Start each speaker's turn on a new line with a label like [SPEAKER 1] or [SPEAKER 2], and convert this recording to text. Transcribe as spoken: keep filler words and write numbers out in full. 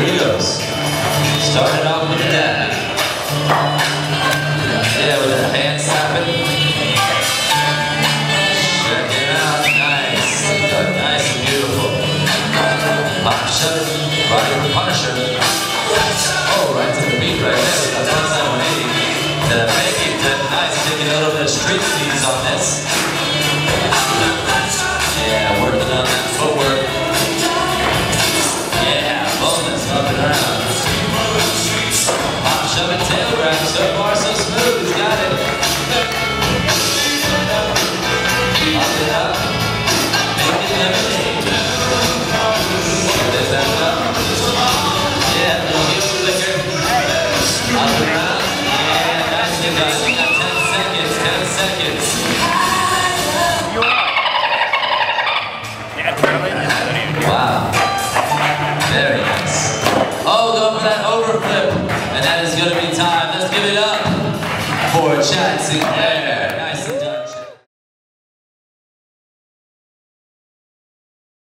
[SPEAKER 1] Here he goes. Started off with a dab. Yeah, with a hand slapping. Check it out. Nice. Nice and beautiful. Pop shove. Body with Punisher. Oh, right to the beat right there with that frontside one eighty. To make it nice, taking a little bit of street sneeze on this. Yeah, working on that footwork. Yeah, bonus up and around. Pop shove and tail grab. So far, so smooth. He's got it. Pop it up. Make it lemonade. Get it back up. Yeah, little heel flicker. Up and around. Yeah, nicely done. You got ten seconds. ten seconds. Wow. Very nice. Oh, go for that overflip. And that is going to be time. Let's give it up for Chad Sinclair.